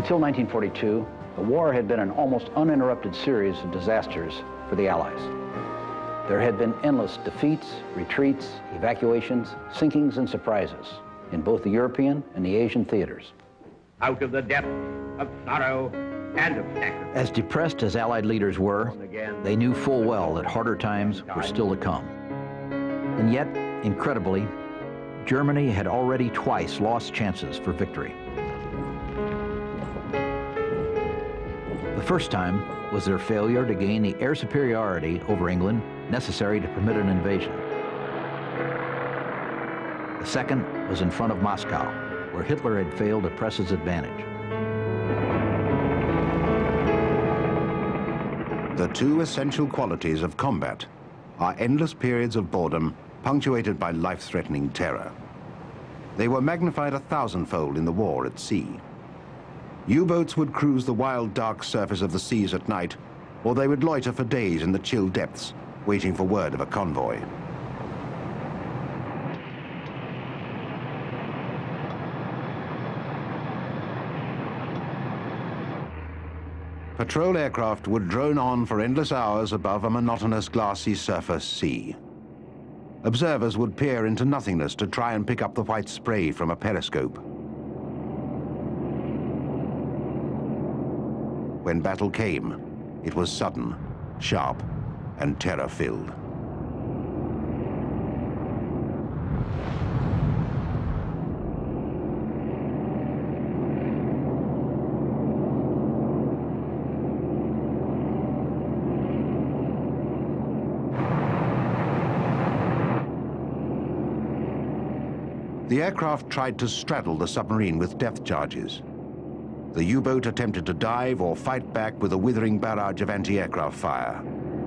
Until 1942, the war had been an almost uninterrupted series of disasters for the Allies. There had been endless defeats, retreats, evacuations, sinkings, and surprises in both the European and the Asian theaters. Out of the depths of sorrow and of sacrifice. As depressed as Allied leaders were, they knew full well that harder times were still to come. And yet, incredibly, Germany had already twice lost chances for victory. The first time was their failure to gain the air superiority over England necessary to permit an invasion. The second was in front of Moscow, where Hitler had failed to press his advantage. The two essential qualities of combat are endless periods of boredom punctuated by life-threatening terror. They were magnified 1,000-fold in the war at sea. U-boats would cruise the wild, dark surface of the seas at night, or they would loiter for days in the chill depths, waiting for word of a convoy. Patrol aircraft would drone on for endless hours above a monotonous glassy surface sea. Observers would peer into nothingness to try and pick up the white spray from a periscope. When battle came, it was sudden, sharp, and terror-filled. The aircraft tried to straddle the submarine with depth charges. The U-boat attempted to dive or fight back with a withering barrage of anti-aircraft fire.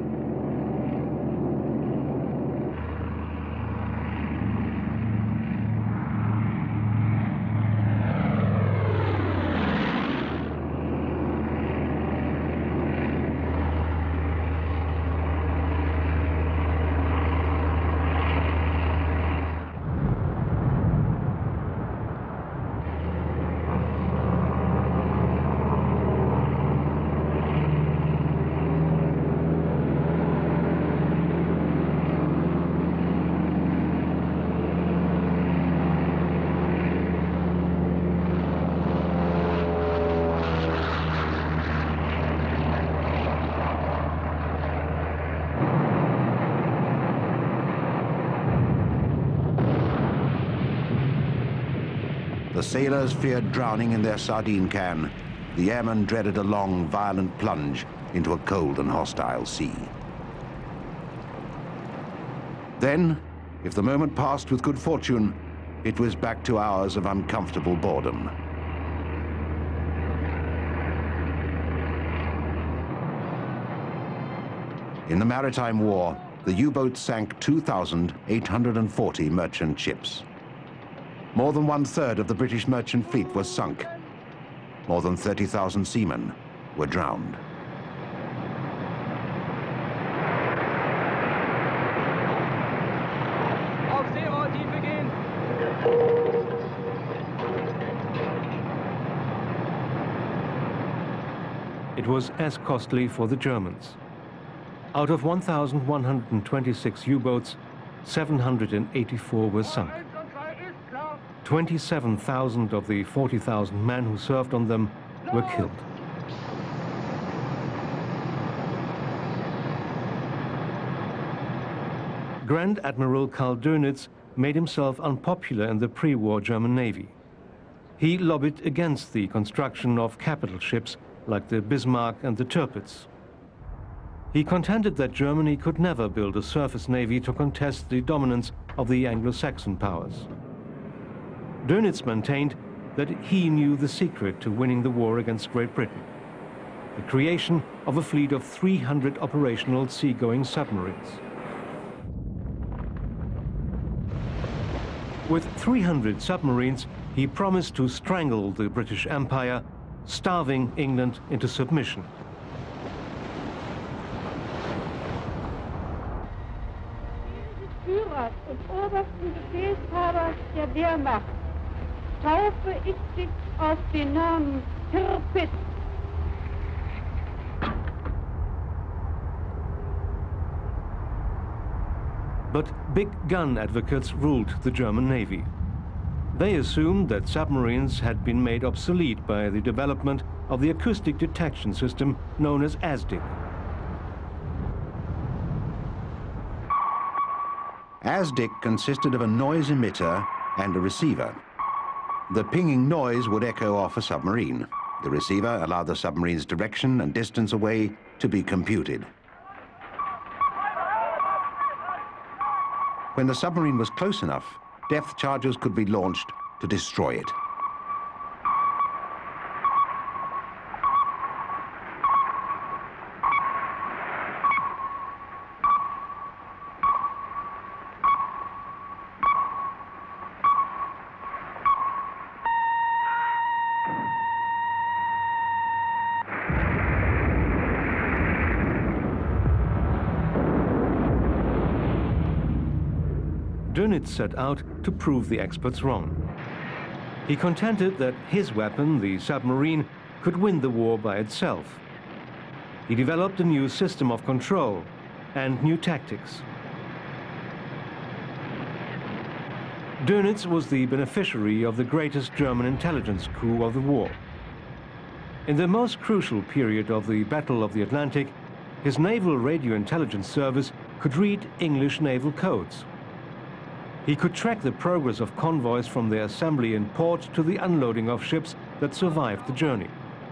The sailors feared drowning in their sardine can. The airmen dreaded a long, violent plunge into a cold and hostile sea. Then, if the moment passed with good fortune, it was back to hours of uncomfortable boredom. In the Maritime War, the U-boats sank 2,840 merchant ships. More than 1/3 of the British merchant fleet was sunk. More than 30,000 seamen were drowned. It was as costly for the Germans. Out of 1,126 U-boats, 784 were sunk. 27,000 of the 40,000 men who served on them were killed. Grand Admiral Karl Dönitz made himself unpopular in the pre-war German Navy. He lobbied against the construction of capital ships like the Bismarck and the Tirpitz. He contended that Germany could never build a surface navy to contest the dominance of the Anglo-Saxon powers. Dönitz maintained that he knew the secret to winning the war against Great Britain: the creation of a fleet of 300 operational seagoing submarines. With 300 submarines, he promised to strangle the British Empire, starving England into submission. Führers und obersten Befehlshaber der Wehrmacht taufe ich dich auf den Namen Tirpitz. But big gun advocates ruled the German Navy. They assumed that submarines had been made obsolete by the development of the acoustic detection system known as ASDIC. ASDIC consisted of a noise emitter and a receiver. The pinging noise would echo off a submarine. The receiver allowed the submarine's direction and distance away to be computed. When the submarine was close enough, depth charges could be launched to destroy it. Dönitz set out to prove the experts wrong. He contended that his weapon, the submarine, could win the war by itself. He developed a new system of control and new tactics. Dönitz was the beneficiary of the greatest German intelligence coup of the war. In the most crucial period of the Battle of the Atlantic, his naval radio intelligence service could read English naval codes. He could track the progress of convoys from their assembly in port to the unloading of ships that survived the journey.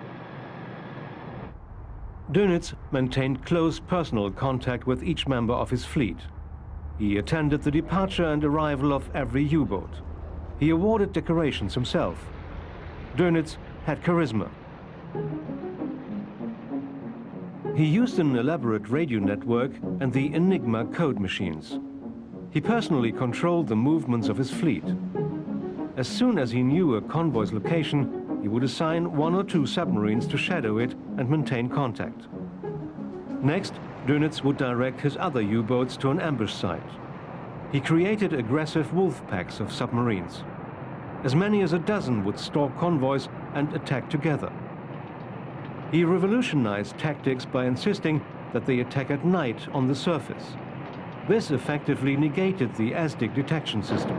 Dönitz maintained close personal contact with each member of his fleet. He attended the departure and arrival of every U-boat. He awarded decorations himself. Dönitz had charisma. He used an elaborate radio network and the Enigma code machines. He personally controlled the movements of his fleet. As soon as he knew a convoy's location, he would assign 1 or 2 submarines to shadow it and maintain contact. Next, Dönitz would direct his other U-boats to an ambush site. He created aggressive wolf packs of submarines. As many as a dozen would stalk convoys and attack together. He revolutionized tactics by insisting that they attack at night on the surface. This effectively negated the ASDIC detection system.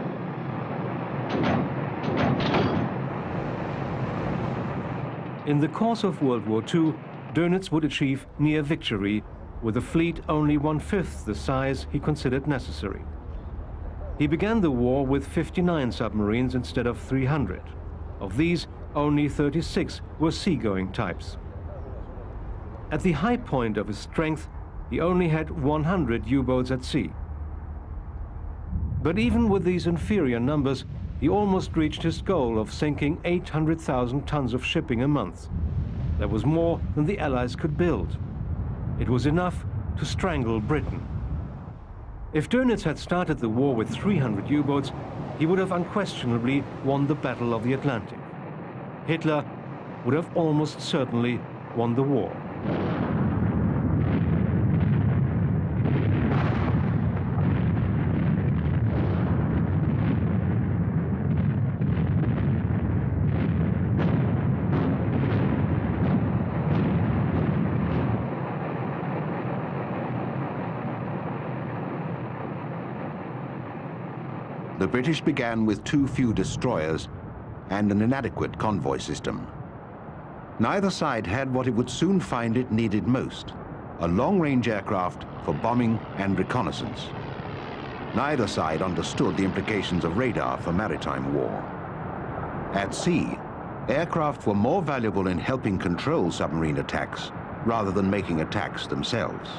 In the course of World War II, Dönitz would achieve near victory with a fleet only 1/5 the size he considered necessary. He began the war with 59 submarines instead of 300. Of these, only 36 were seagoing types. At the high point of his strength, he only had 100 U-boats at sea. But even with these inferior numbers, he almost reached his goal of sinking 800,000 tons of shipping a month. That was more than the Allies could build. It was enough to strangle Britain. If Dönitz had started the war with 300 U-boats, he would have unquestionably won the Battle of the Atlantic. Hitler would have almost certainly won the war. The British began with too few destroyers and an inadequate convoy system. Neither side had what it would soon find it needed most, a long-range aircraft for bombing and reconnaissance. Neither side understood the implications of radar for maritime war. At sea, aircraft were more valuable in helping control submarine attacks rather than making attacks themselves.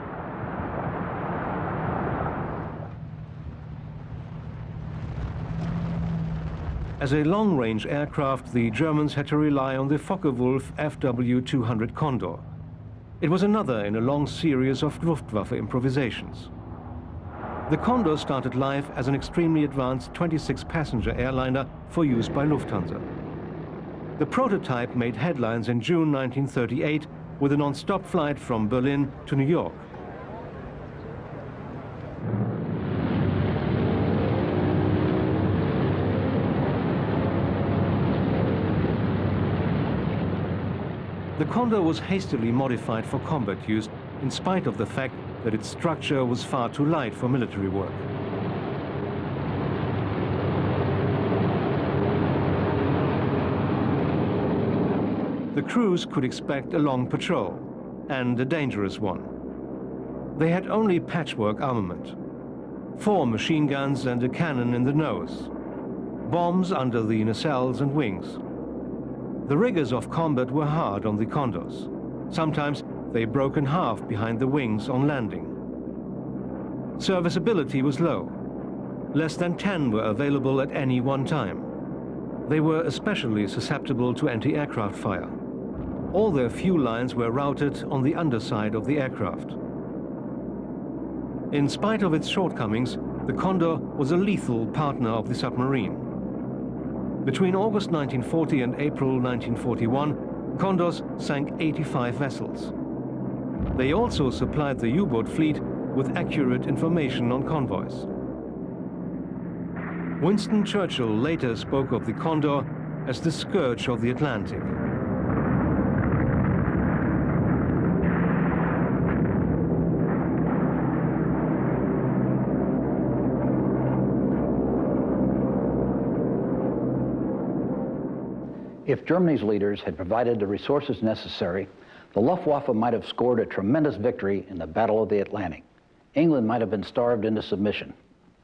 As a long-range aircraft, the Germans had to rely on the Focke-Wulf FW-200 Condor. It was another in a long series of Luftwaffe improvisations. The Condor started life as an extremely advanced 26-passenger airliner for use by Lufthansa. The prototype made headlines in June 1938 with a non-stop flight from Berlin to New York. The Condor was hastily modified for combat use in spite of the fact that its structure was far too light for military work. The crews could expect a long patrol, and a dangerous one. They had only patchwork armament: 4 machine guns and a cannon in the nose, bombs under the nacelles and wings. The rigors of combat were hard on the Condors. Sometimes they broke in half behind the wings on landing. Serviceability was low. Less than 10 were available at any one time. They were especially susceptible to anti-aircraft fire. All their fuel lines were routed on the underside of the aircraft. In spite of its shortcomings, the Condor was a lethal partner of the submarine. Between August 1940 and April 1941, Condors sank 85 vessels. They also supplied the U-boat fleet with accurate information on convoys. Winston Churchill later spoke of the Condor as the scourge of the Atlantic. If Germany's leaders had provided the resources necessary, the Luftwaffe might have scored a tremendous victory in the Battle of the Atlantic. England might have been starved into submission.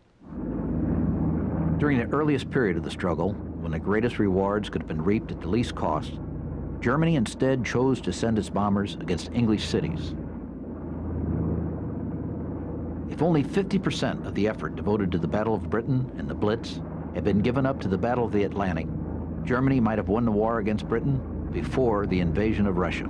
During the earliest period of the struggle, when the greatest rewards could have been reaped at the least cost, Germany instead chose to send its bombers against English cities. If only 50% of the effort devoted to the Battle of Britain and the Blitz had been given up to the Battle of the Atlantic, Germany might have won the war against Britain before the invasion of Russia.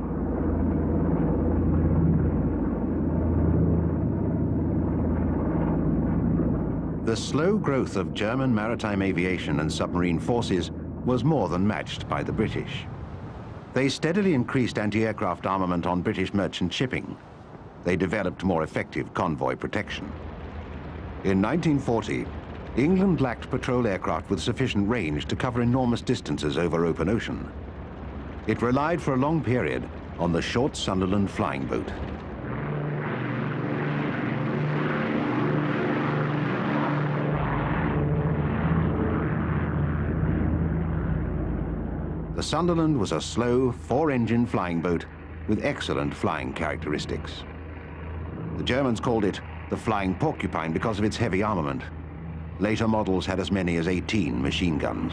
The slow growth of German maritime aviation and submarine forces was more than matched by the British. They steadily increased anti-aircraft armament on British merchant shipping. They developed more effective convoy protection. In 1940, England lacked patrol aircraft with sufficient range to cover enormous distances over open ocean. It relied for a long period on the short Sunderland flying boat. The Sunderland was a slow, 4-engine flying boat with excellent flying characteristics. The Germans called it the Flying Porcupine because of its heavy armament. Later models had as many as 18 machine guns.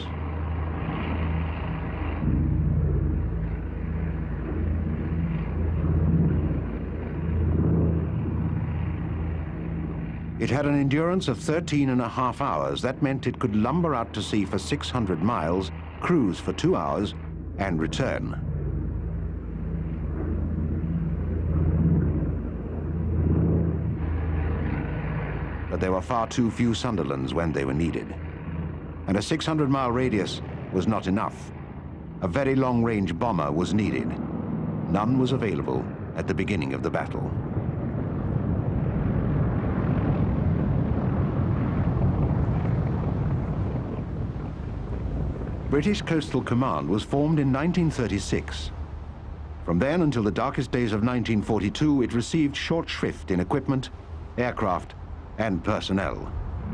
It had an endurance of 13.5 hours. That meant it could lumber out to sea for 600 miles, cruise for 2 hours, and return. But there were far too few Sunderlands when they were needed. And a 600-mile radius was not enough. A very long-range bomber was needed. None was available at the beginning of the battle. British Coastal Command was formed in 1936. From then until the darkest days of 1942, it received short shrift in equipment, aircraft, and personnel.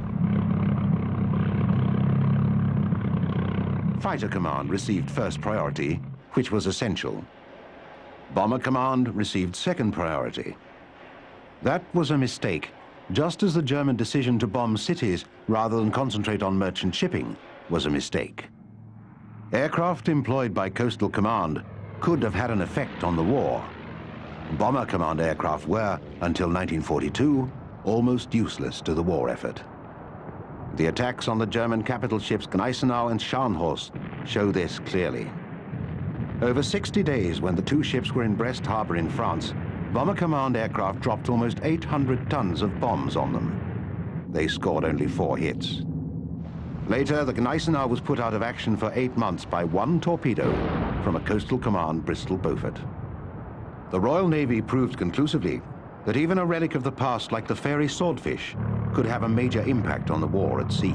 Fighter Command received first priority, which was essential. Bomber Command received second priority. That was a mistake, just as the German decision to bomb cities rather than concentrate on merchant shipping was a mistake. Aircraft employed by Coastal Command could have had an effect on the war. Bomber Command aircraft were, until 1942, almost useless to the war effort. The attacks on the German capital ships Gneisenau and Scharnhorst show this clearly. Over 60 days, when the two ships were in Brest Harbor in France, Bomber Command aircraft dropped almost 800 tons of bombs on them. They scored only 4 hits. Later, the Gneisenau was put out of action for 8 months by 1 torpedo from a Coastal Command Bristol Beaufort. The Royal Navy proved conclusively that even a relic of the past like the Fairey Swordfish could have a major impact on the war at sea.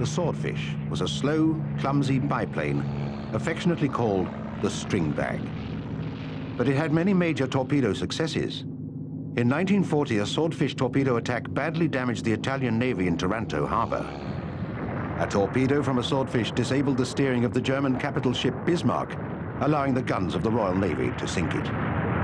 The Swordfish was a slow, clumsy biplane, affectionately called the string bag. But it had many major torpedo successes. In 1940, a Swordfish torpedo attack badly damaged the Italian Navy in Taranto harbor. A torpedo from a Swordfish disabled the steering of the German capital ship Bismarck, allowing the guns of the Royal Navy to sink it.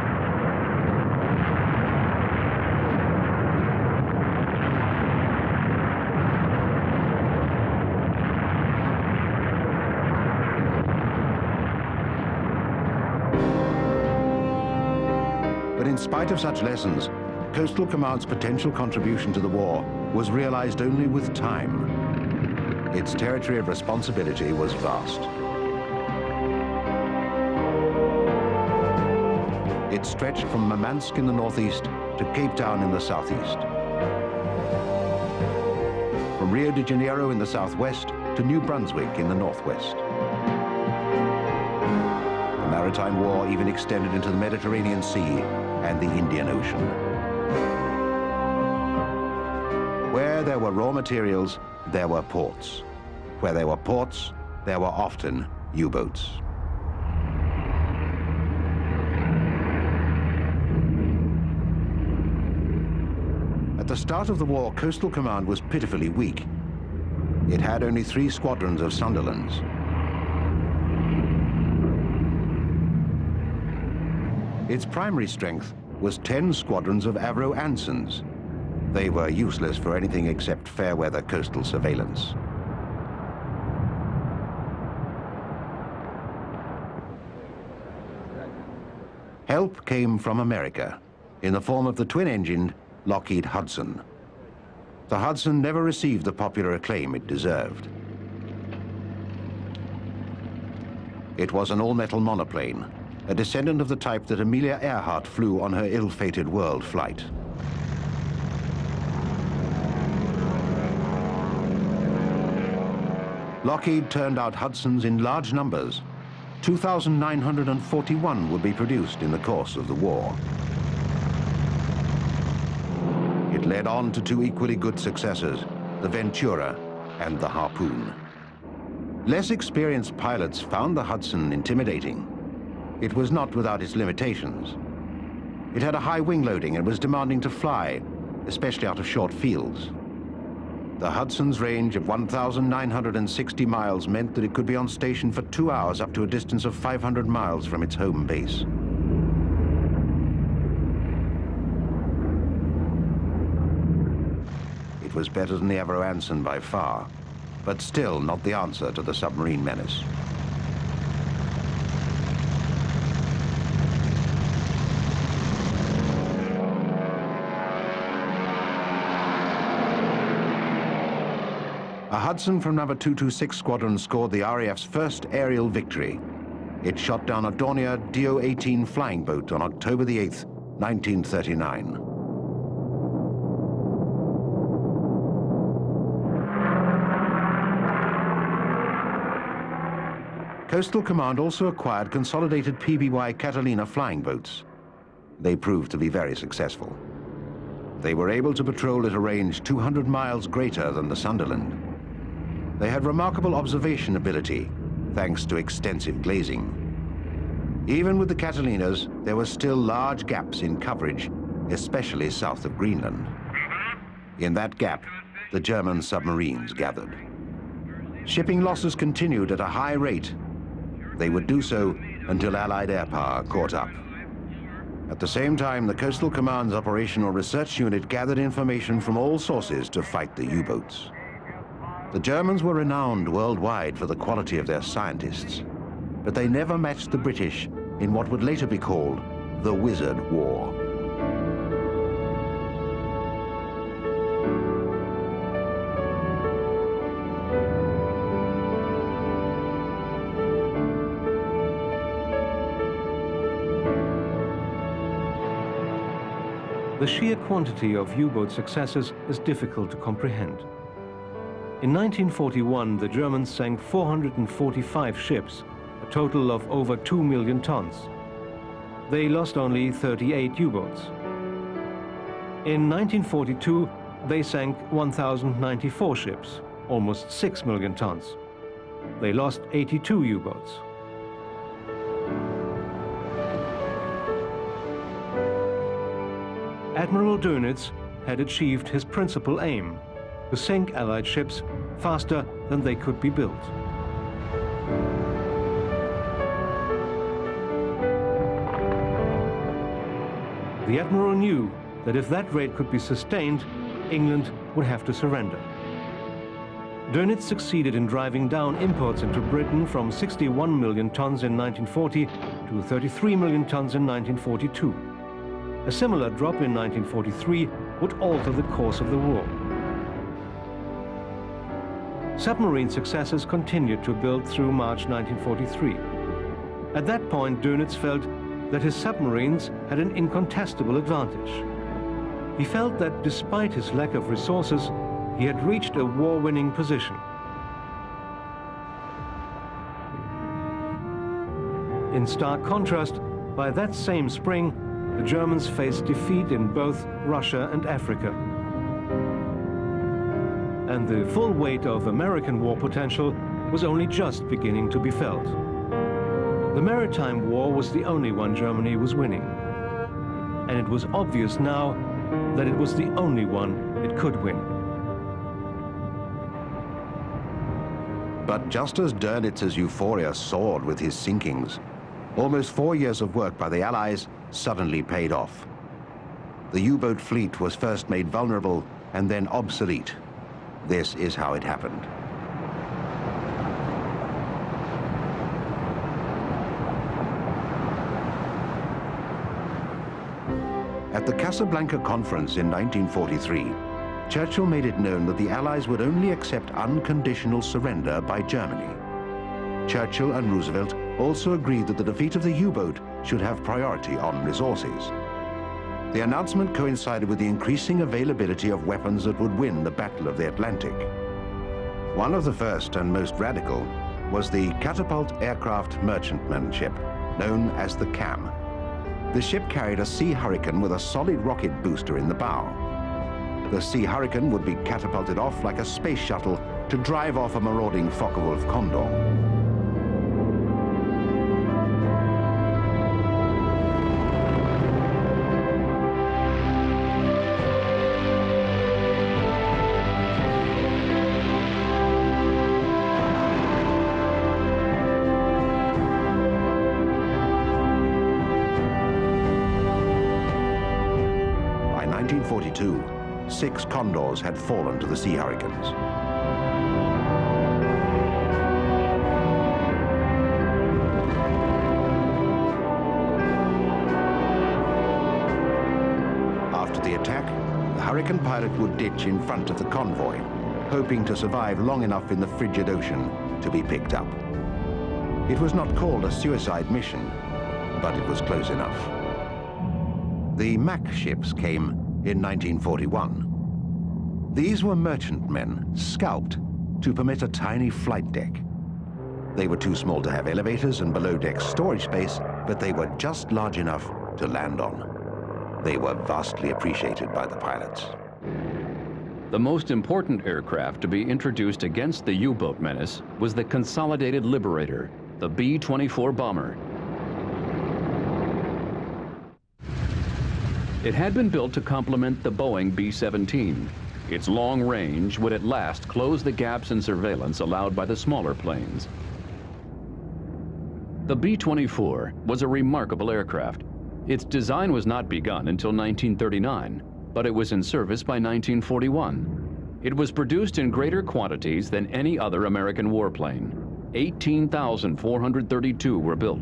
But in spite of such lessons, Coastal Command's potential contribution to the war was realized only with time. Its territory of responsibility was vast. It stretched from Murmansk in the northeast to Cape Town in the southeast. From Rio de Janeiro in the southwest to New Brunswick in the northwest. The Maritime War even extended into the Mediterranean Sea and the Indian Ocean. Where there were raw materials, there were ports. Where there were ports, there were often U-boats. At the start of the war, Coastal Command was pitifully weak. It had only 3 squadrons of Sunderlands. Its primary strength was 10 squadrons of Avro Ansons. They were useless for anything except fair-weather coastal surveillance. Help came from America in the form of the twin-engined Lockheed Hudson. The Hudson never received the popular acclaim it deserved. It was an all-metal monoplane, a descendant of the type that Amelia Earhart flew on her ill-fated world flight. Lockheed turned out Hudsons in large numbers. 2,941 would be produced in the course of the war. It led on to 2 equally good successors, the Ventura and the Harpoon. Less experienced pilots found the Hudson intimidating. It was not without its limitations. It had a high wing loading and was demanding to fly, especially out of short fields. The Hudson's range of 1,960 miles meant that it could be on station for 2 hours up to a distance of 500 miles from its home base. It was better than the Avro Anson by far, but still not the answer to the submarine menace. A Hudson from number 226 Squadron scored the RAF's first aerial victory. It shot down a Dornier DO-18 flying boat on October the 8th, 1939. Coastal Command also acquired consolidated PBY Catalina flying boats. They proved to be very successful. They were able to patrol at a range 200 miles greater than the Sunderland. They had remarkable observation ability, thanks to extensive glazing. Even with the Catalinas, there were still large gaps in coverage, especially south of Greenland. In that gap, the German submarines gathered. Shipping losses continued at a high rate. They would do so until Allied air power caught up. At the same time, the Coastal Command's Operational Research Unit gathered information from all sources to fight the U-boats. The Germans were renowned worldwide for the quality of their scientists, but they never matched the British in what would later be called the Wizard War. The sheer quantity of U-boat successes is difficult to comprehend. In 1941, the Germans sank 445 ships, a total of over 2 million tons. They lost only 38 U-boats. In 1942, they sank 1,094 ships, almost 6 million tons. They lost 82 U-boats. Admiral Dönitz had achieved his principal aim, to sink Allied ships faster than they could be built. The Admiral knew that if that rate could be sustained, England would have to surrender. Dönitz succeeded in driving down imports into Britain from 61 million tons in 1940 to 33 million tons in 1942. A similar drop in 1943 would alter the course of the war. Submarine successes continued to build through March 1943. At that point, Dönitz felt that his submarines had an incontestable advantage. He felt that despite his lack of resources, he had reached a war-winning position. In stark contrast, by that same spring, the Germans faced defeat in both Russia and Africa. And the full weight of American war potential was only just beginning to be felt. The Maritime War was the only one Germany was winning. And it was obvious now that it was the only one it could win. But just as Dönitz's euphoria soared with his sinkings, almost 4 years of work by the Allies suddenly paid off. The U-boat fleet was first made vulnerable and then obsolete. This is how it happened. At the Casablanca Conference in 1943, Churchill made it known that the Allies would only accept unconditional surrender by Germany. Churchill and Roosevelt also agreed that the defeat of the U-boat should have priority on resources. The announcement coincided with the increasing availability of weapons that would win the Battle of the Atlantic. One of the first and most radical was the catapult aircraft merchantman ship, known as the CAM. The ship carried a Sea Hurricane with a solid rocket booster in the bow. The Sea Hurricane would be catapulted off like a space shuttle to drive off a marauding Focke-Wulf Condor. By 1942, 6 Condors had fallen to the Sea Hurricanes. After the attack, the Hurricane pilot would ditch in front of the convoy, hoping to survive long enough in the frigid ocean to be picked up. It was not called a suicide mission, but it was close enough. The Mack ships came in 1941. These were merchantmen, scalped to permit a tiny flight deck. They were too small to have elevators and below-deck storage space, but they were just large enough to land on. They were vastly appreciated by the pilots. The most important aircraft to be introduced against the U-boat menace was the Consolidated Liberator, the B-24 bomber. It had been built to complement the Boeing B-17. Its long range would at last close the gaps in surveillance allowed by the smaller planes. The B-24 was a remarkable aircraft. Its design was not begun until 1939, but it was in service by 1941. It was produced in greater quantities than any other American warplane. 18,432 were built.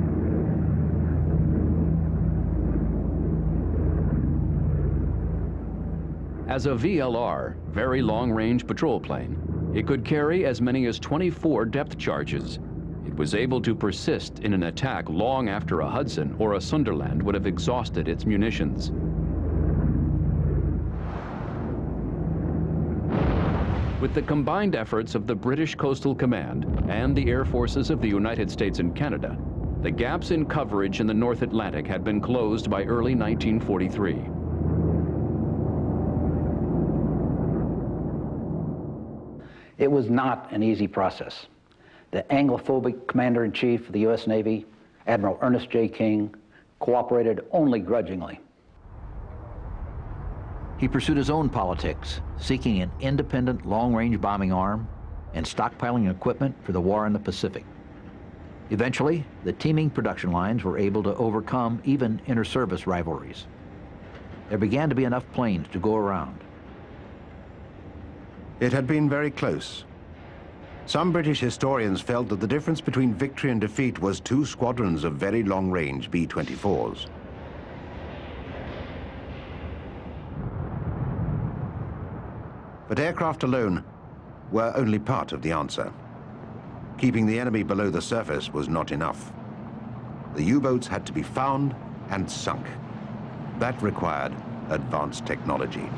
As a VLR, very long-range patrol plane, it could carry as many as 24 depth charges. It was able to persist in an attack long after a Hudson or a Sunderland would have exhausted its munitions. With the combined efforts of the British Coastal Command and the Air Forces of the United States and Canada, the gaps in coverage in the North Atlantic had been closed by early 1943. It was not an easy process. The Anglophobic Commander-in-Chief of the U.S. Navy, Admiral Ernest J. King, cooperated only grudgingly. He pursued his own politics, seeking an independent long-range bombing arm and stockpiling equipment for the war in the Pacific. Eventually, the teeming production lines were able to overcome even inter-service rivalries. There began to be enough planes to go around. It had been very close. Some British historians felt that the difference between victory and defeat was 2 squadrons of very long-range B-24s. But aircraft alone were only part of the answer. Keeping the enemy below the surface was not enough. The U-boats had to be found and sunk. That required advanced technology.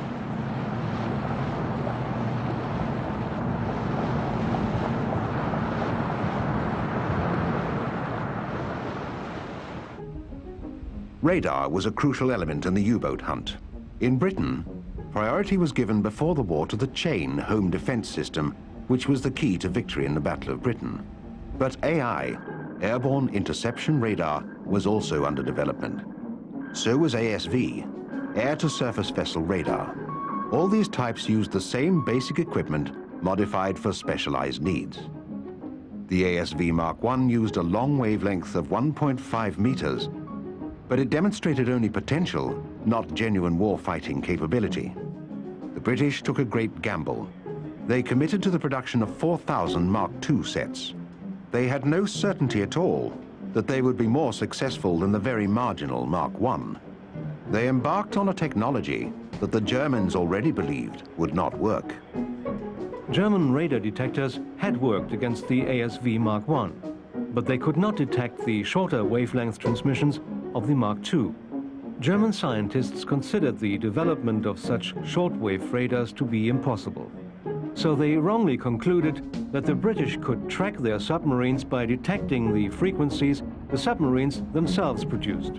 Radar was a crucial element in the U-boat hunt. In Britain, priority was given before the war to the chain home defense system, which was the key to victory in the Battle of Britain. But AI, airborne interception radar, was also under development. So was ASV, air-to-surface vessel radar. All these types used the same basic equipment, modified for specialized needs. The ASV Mark I used a long wavelength of 1.5 meters, but it demonstrated only potential, not genuine war-fighting capability. The British took a great gamble. They committed to the production of 4,000 Mark II sets. They had no certainty at all that they would be more successful than the very marginal Mark I. They embarked on a technology that the Germans already believed would not work. German radar detectors had worked against the ASV Mark I, but they could not detect the shorter wavelength transmissions of the Mark II. German scientists considered the development of such shortwave radars to be impossible. So they wrongly concluded that the British could track their submarines by detecting the frequencies the submarines themselves produced.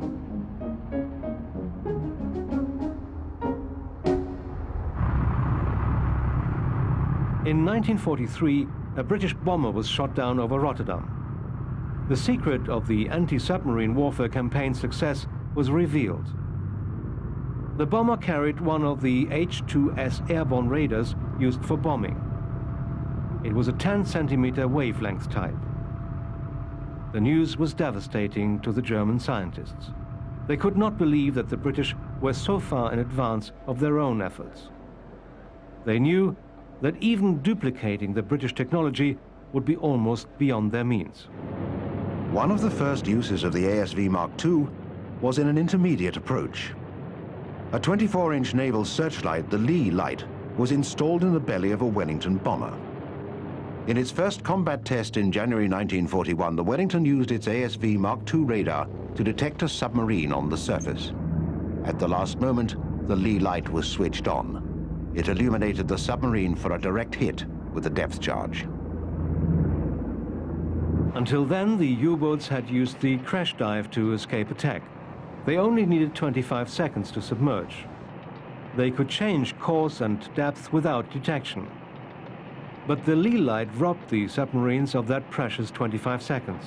In 1943, a British bomber was shot down over Rotterdam. The secret of the anti-submarine warfare campaign's success was revealed. The bomber carried one of the H-2S airborne radars used for bombing. It was a 10-centimeter wavelength type. The news was devastating to the German scientists. They could not believe that the British were so far in advance of their own efforts. They knew that even duplicating the British technology would be almost beyond their means. One of the first uses of the ASV Mark II was in an intermediate approach. A 24-inch naval searchlight, the Lee light, was installed in the belly of a Wellington bomber. In its first combat test in January 1941, the Wellington used its ASV Mark II radar to detect a submarine on the surface. At the last moment, the Lee light was switched on. It illuminated the submarine for a direct hit with a depth charge. Until then, the U-boats had used the crash dive to escape attack. They only needed 25 seconds to submerge. They could change course and depth without detection. But the Lee light robbed the submarines of that precious 25 seconds.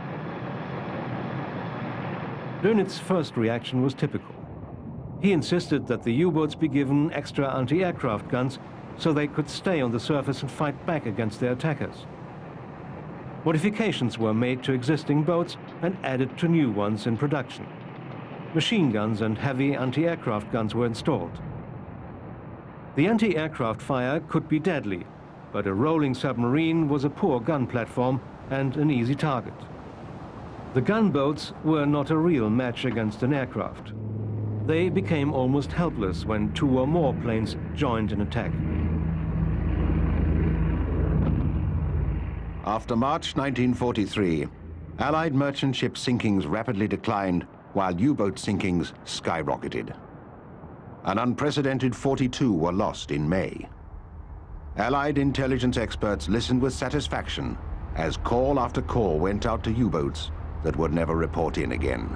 Dönitz's first reaction was typical. He insisted that the U-boats be given extra anti-aircraft guns so they could stay on the surface and fight back against their attackers. Modifications were made to existing boats and added to new ones in production. Machine guns and heavy anti-aircraft guns were installed. The anti-aircraft fire could be deadly, but a rolling submarine was a poor gun platform and an easy target. The gunboats were not a real match against an aircraft. They became almost helpless when 2 or more planes joined in attack. After March 1943, Allied merchant ship sinkings rapidly declined while U-boat sinkings skyrocketed. An unprecedented 42 were lost in May. Allied intelligence experts listened with satisfaction as call after call went out to U-boats that would never report in again.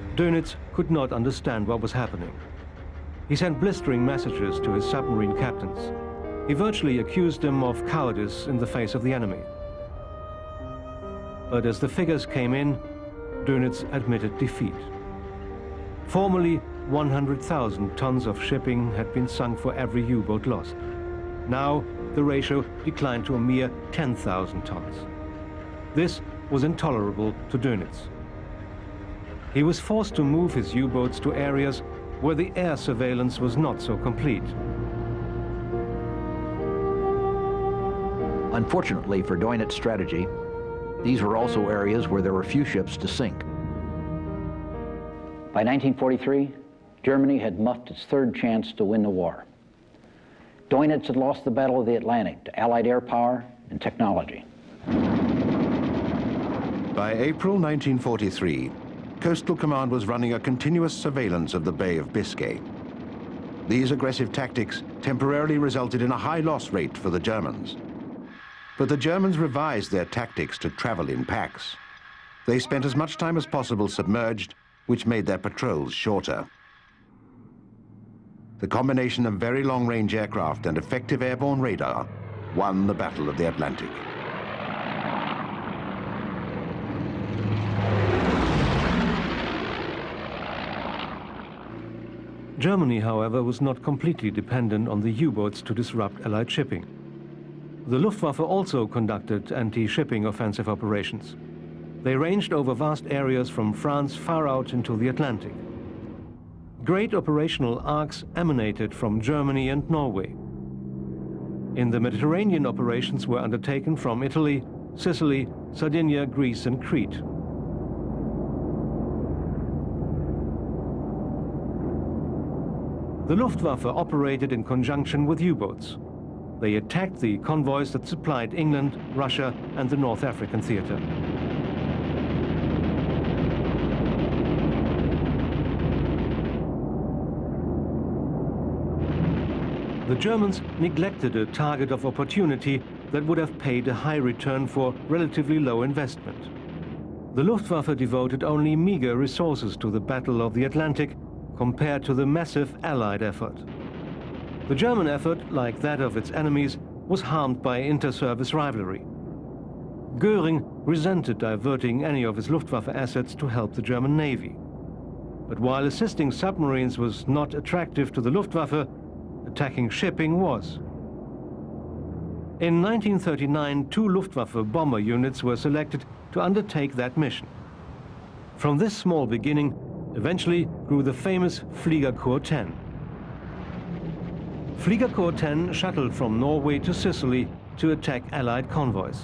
Dönitz could not understand what was happening. He sent blistering messages to his submarine captains. He virtually accused them of cowardice in the face of the enemy. But as the figures came in, Dönitz admitted defeat. Formerly, 100,000 tons of shipping had been sunk for every U-boat lost. Now, the ratio declined to a mere 10,000 tons. This was intolerable to Dönitz. He was forced to move his U-boats to areas where the air surveillance was not so complete. Unfortunately for Dönitz's strategy, these were also areas where there were few ships to sink. By 1943, Germany had muffed its third chance to win the war. Dönitz had lost the Battle of the Atlantic to Allied air power and technology. By April 1943, Coastal Command was running a continuous surveillance of the Bay of Biscay. These aggressive tactics temporarily resulted in a high loss rate for the Germans. But the Germans revised their tactics to travel in packs. They spent as much time as possible submerged, which made their patrols shorter. The combination of very long-range aircraft and effective airborne radar won the Battle of the Atlantic. Germany, however, was not completely dependent on the U-boats to disrupt Allied shipping. The Luftwaffe also conducted anti-shipping offensive operations. They ranged over vast areas from France far out into the Atlantic. Great operational arcs emanated from Germany and Norway. In the Mediterranean, operations were undertaken from Italy, Sicily, Sardinia, Greece and Crete. The Luftwaffe operated in conjunction with U-boats. They attacked the convoys that supplied England, Russia and the North African theater. The Germans neglected a target of opportunity that would have paid a high return for relatively low investment. The Luftwaffe devoted only meager resources to the Battle of the Atlantic compared to the massive Allied effort. The German effort, like that of its enemies, was harmed by inter-service rivalry. Göring resented diverting any of his Luftwaffe assets to help the German Navy. But while assisting submarines was not attractive to the Luftwaffe, attacking shipping was. In 1939, 2 Luftwaffe bomber units were selected to undertake that mission. From this small beginning, eventually grew the famous Fliegerkorps 10. Fliegerkorps 10 shuttled from Norway to Sicily to attack Allied convoys.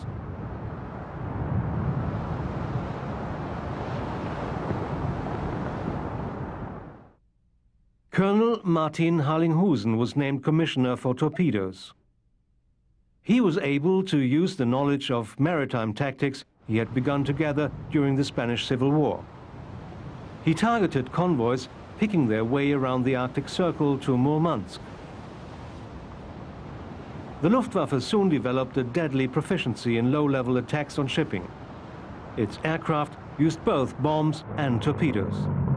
Colonel Martin Harlinghusen was named commissioner for torpedoes. He was able to use the knowledge of maritime tactics he had begun to gather during the Spanish Civil War. He targeted convoys picking their way around the Arctic Circle to Murmansk. The Luftwaffe soon developed a deadly proficiency in low-level attacks on shipping. Its aircraft used both bombs and torpedoes.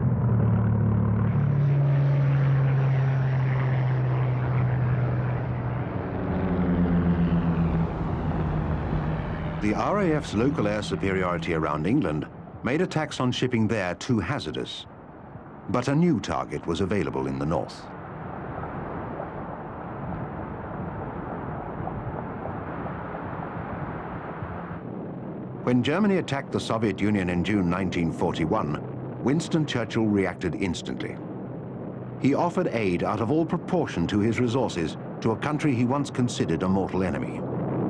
The RAF's local air superiority around England made attacks on shipping there too hazardous. But a new target was available in the north. When Germany attacked the Soviet Union in June 1941, Winston Churchill reacted instantly. He offered aid out of all proportion to his resources to a country he once considered a mortal enemy.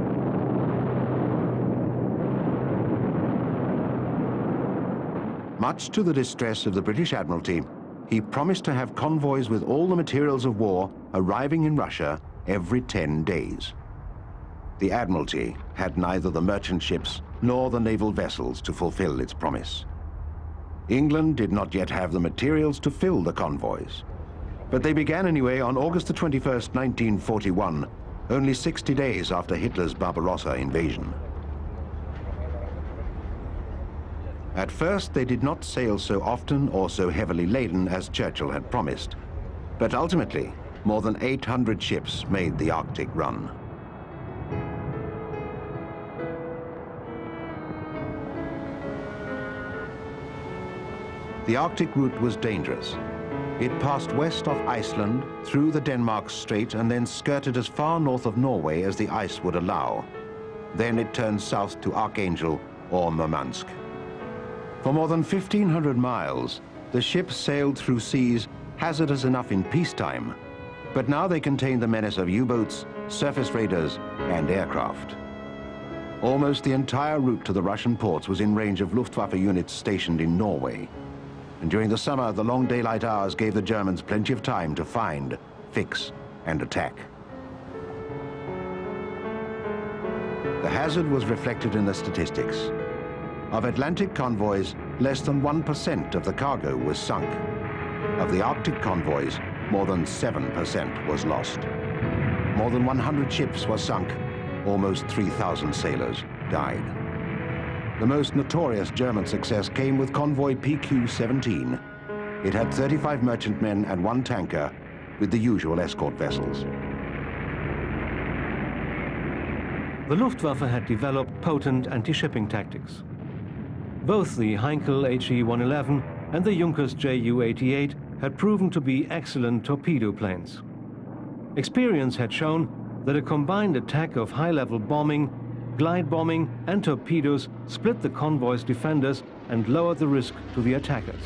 Much to the distress of the British Admiralty, he promised to have convoys with all the materials of war arriving in Russia every 10 days. The Admiralty had neither the merchant ships nor the naval vessels to fulfill its promise. England did not yet have the materials to fill the convoys. But they began anyway on August the 21st, 1941, only 60 days after Hitler's Barbarossa invasion. At first, they did not sail so often or so heavily laden as Churchill had promised. But ultimately, more than 800 ships made the Arctic run. The Arctic route was dangerous. It passed west of Iceland, through the Denmark Strait, and then skirted as far north of Norway as the ice would allow. Then it turned south to Archangel or Murmansk. For more than 1,500 miles, the ships sailed through seas hazardous enough in peacetime, but now they contained the menace of U-boats, surface raiders, and aircraft. Almost the entire route to the Russian ports was in range of Luftwaffe units stationed in Norway. And during the summer, the long daylight hours gave the Germans plenty of time to find, fix, and attack. The hazard was reflected in the statistics. Of Atlantic convoys, less than 1% of the cargo was sunk. Of the Arctic convoys, more than 7% was lost. More than 100 ships were sunk. Almost 3,000 sailors died. The most notorious German success came with convoy PQ-17. It had 35 merchantmen and 1 tanker, with the usual escort vessels. The Luftwaffe had developed potent anti-shipping tactics. Both the Heinkel HE-111 and the Junkers Ju-88 had proven to be excellent torpedo planes. Experience had shown that a combined attack of high-level bombing, glide bombing, and torpedoes split the convoy's defenders and lowered the risk to the attackers.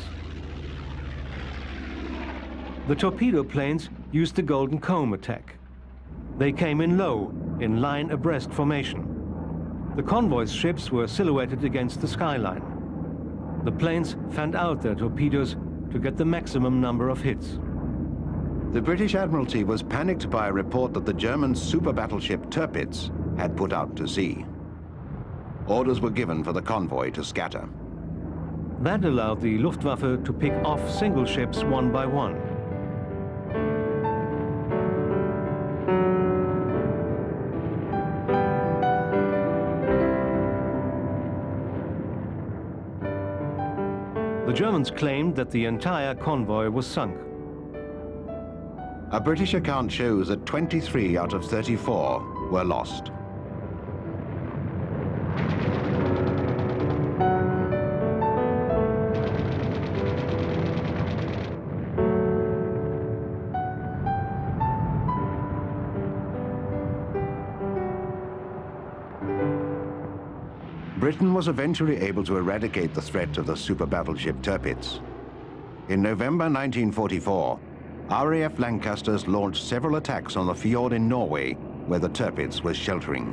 The torpedo planes used the Golden Comb attack. They came in low, in line abreast formation. The convoy's ships were silhouetted against the skyline. The planes fanned out their torpedoes to get the maximum number of hits. The British Admiralty was panicked by a report that the German super battleship Tirpitz had put out to sea. Orders were given for the convoy to scatter. That allowed the Luftwaffe to pick off single ships one by one. The Germans claimed that the entire convoy was sunk. A British account shows that 23 out of 34 were lost. Britain was eventually able to eradicate the threat of the super battleship Tirpitz. In November 1944, RAF Lancasters launched several attacks on the fjord in Norway where the Tirpitz was sheltering.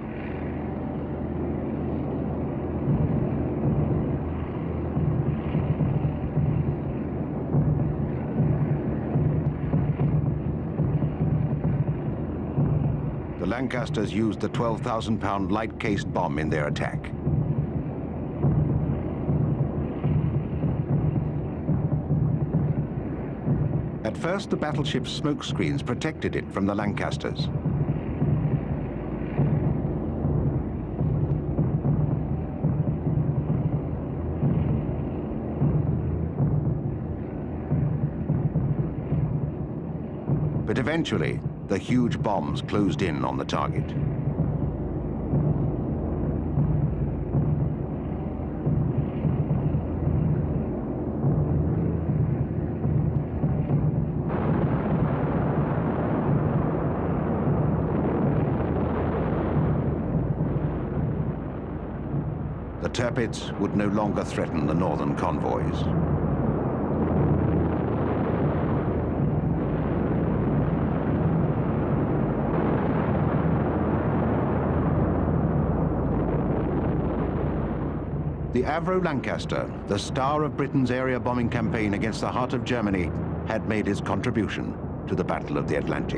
The Lancasters used the 12,000-pound light-cased bomb in their attack. At first, the battleship's smoke screens protected it from the Lancasters. But eventually, the huge bombs closed in on the target. The Tirpitz would no longer threaten the northern convoys. The Avro Lancaster, the star of Britain's area bombing campaign against the heart of Germany, had made its contribution to the Battle of the Atlantic.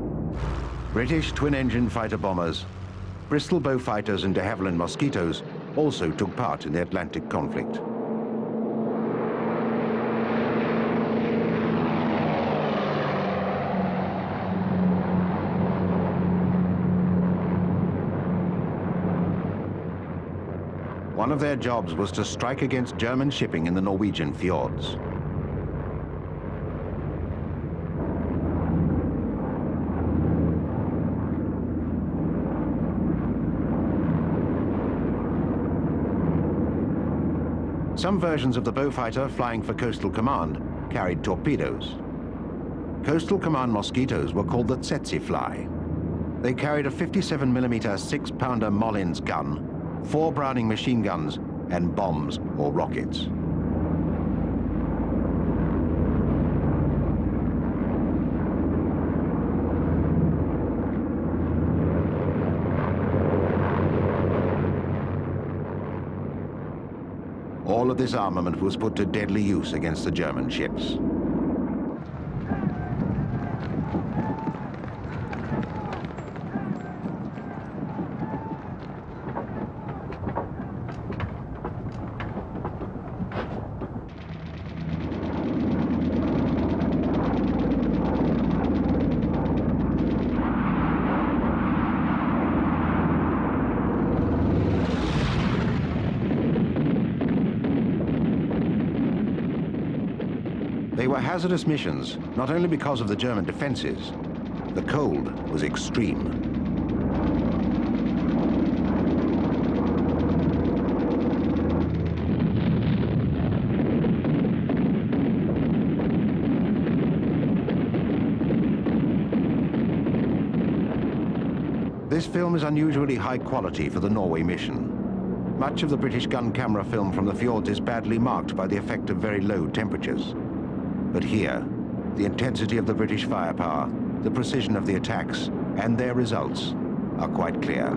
British twin-engine fighter bombers, Bristol Beaufighters and de Havilland Mosquitoes also took part in the Atlantic conflict. One of their jobs was to strike against German shipping in the Norwegian fjords. Some versions of the Beaufighter flying for Coastal Command carried torpedoes. Coastal Command Mosquitoes were called the Tsetse fly. They carried a 57mm 6-pounder Mollins gun, 4 Browning machine guns, and bombs or rockets. All of this armament was put to deadly use against the German ships. They were hazardous missions, not only because of the German defenses. The cold was extreme. This film is unusually high quality for the Norway mission. Much of the British gun camera film from the fjords is badly marked by the effect of very low temperatures. But here, the intensity of the British firepower, the precision of the attacks, and their results are quite clear.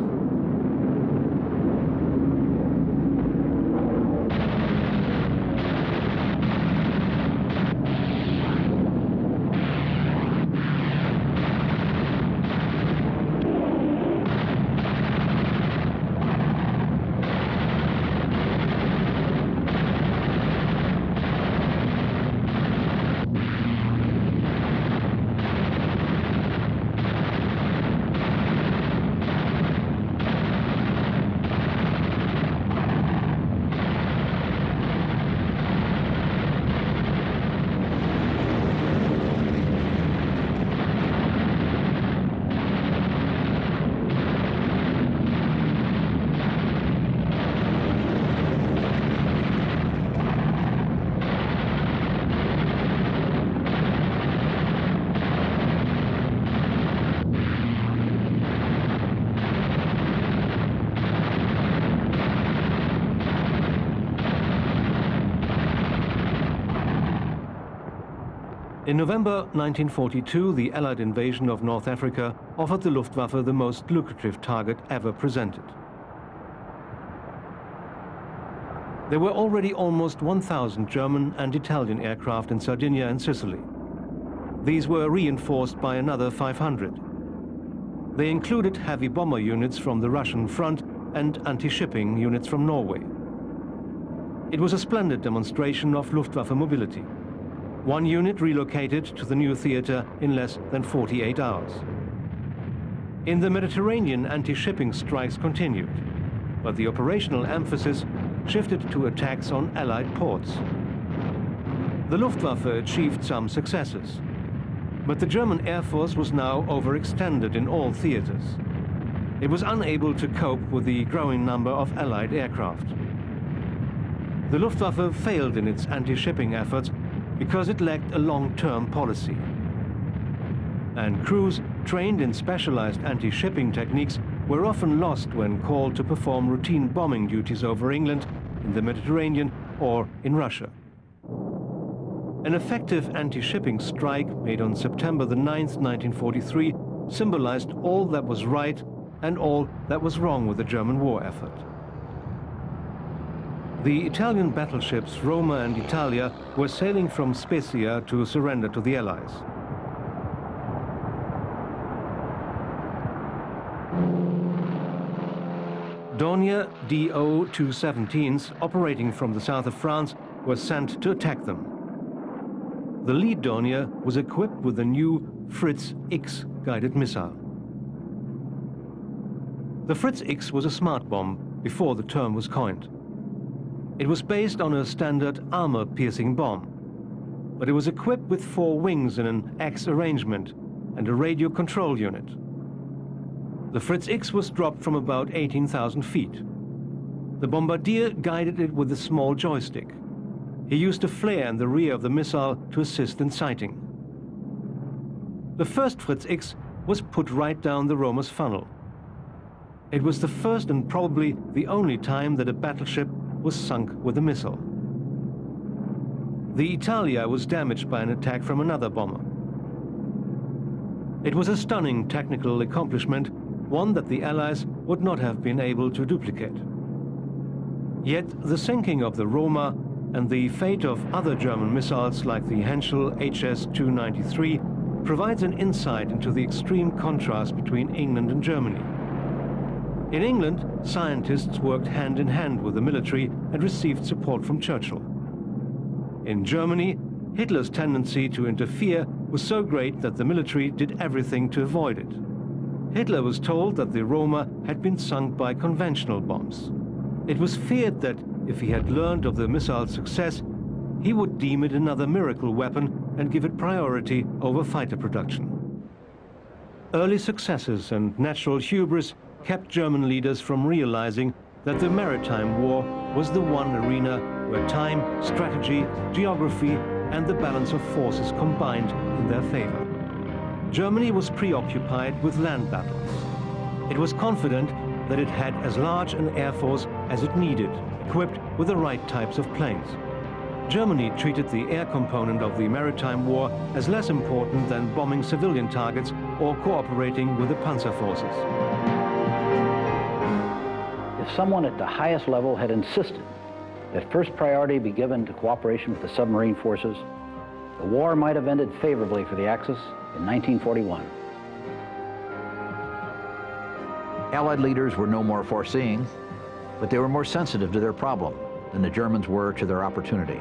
In November 1942, the Allied invasion of North Africa offered the Luftwaffe the most lucrative target ever presented. There were already almost 1,000 German and Italian aircraft in Sardinia and Sicily. These were reinforced by another 500. They included heavy bomber units from the Russian front and anti-shipping units from Norway. It was a splendid demonstration of Luftwaffe mobility. One unit relocated to the new theater in less than 48 hours. In the Mediterranean, anti-shipping strikes continued, but the operational emphasis shifted to attacks on Allied ports. The Luftwaffe achieved some successes, but the German Air Force was now overextended in all theaters. It was unable to cope with the growing number of Allied aircraft. The Luftwaffe failed in its anti-shipping efforts because it lacked a long-term policy. And crews trained in specialized anti-shipping techniques were often lost when called to perform routine bombing duties over England, in the Mediterranean, or in Russia. An effective anti-shipping strike made on September the 9th, 1943, symbolized all that was right and all that was wrong with the German war effort. The Italian battleships Roma and Italia were sailing from Spezia to surrender to the Allies. Dornier DO-217s operating from the south of France were sent to attack them. The lead Dornier was equipped with the new Fritz X guided missile. The Fritz X was a smart bomb before the term was coined. It was based on a standard armor-piercing bomb, but it was equipped with 4 wings in an X arrangement and a radio control unit. The Fritz X was dropped from about 18,000 feet. The bombardier guided it with a small joystick. He used a flare in the rear of the missile to assist in sighting. The first Fritz X was put right down the Romer's funnel. It was the first and probably the only time that a battleship was sunk with a missile. The Italia was damaged by an attack from another bomber. It was a stunning technical accomplishment, one that the Allies would not have been able to duplicate. Yet the sinking of the Roma and the fate of other German missiles like the Henschel HS-293 provides an insight into the extreme contrast between England and Germany. In England, scientists worked hand in hand with the military and received support from Churchill. In Germany, Hitler's tendency to interfere was so great that the military did everything to avoid it. Hitler was told that the Roma had been sunk by conventional bombs. It was feared that if he had learned of the missile's success, he would deem it another miracle weapon and give it priority over fighter production. Early successes and natural hubris kept German leaders from realizing that the maritime war was the one arena where time, strategy, geography, and the balance of forces combined in their favor. Germany was preoccupied with land battles. It was confident that it had as large an air force as it needed, equipped with the right types of planes. Germany treated the air component of the maritime war as less important than bombing civilian targets or cooperating with the panzer forces. If someone at the highest level had insisted that first priority be given to cooperation with the submarine forces, the war might have ended favorably for the Axis in 1941. Allied leaders were no more foreseeing, but they were more sensitive to their problem than the Germans were to their opportunity.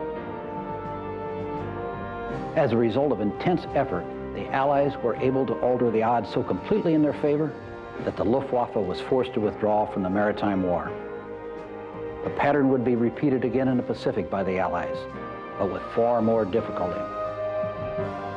As a result of intense effort, the Allies were able to alter the odds so completely in their favor that the Luftwaffe was forced to withdraw from the maritime war. The pattern would be repeated again in the Pacific by the Allies, but with far more difficulty.